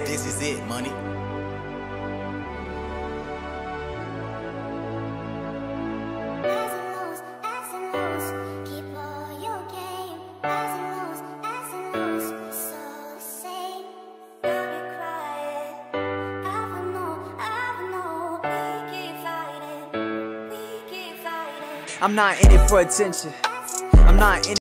This is it, money. I'm not in it for attention. I'm not in